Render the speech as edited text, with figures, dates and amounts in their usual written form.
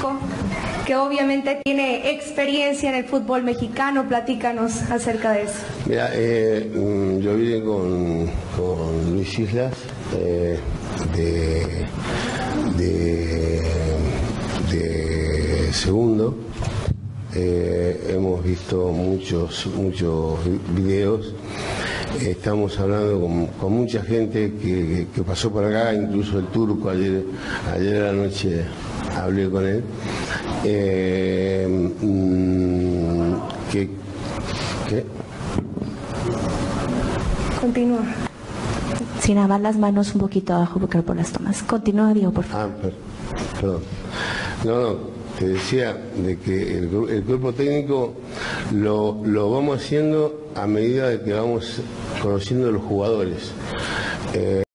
técnico que obviamente tiene experiencia en el fútbol mexicano. Platícanos acerca de eso. Mira, yo vine con Luis Islas de segundo. Hemos visto muchos videos. Estamos hablando con mucha gente que pasó por acá, incluso el turco. Ayer a la noche hablé con él. ¿Qué? Continúa. Si nada, las manos un poquito abajo porque por las tomas. Continúa, Diego, por favor. Perdón. No. Te decía de que el cuerpo técnico lo vamos haciendo a medida de que vamos conociendo a los jugadores.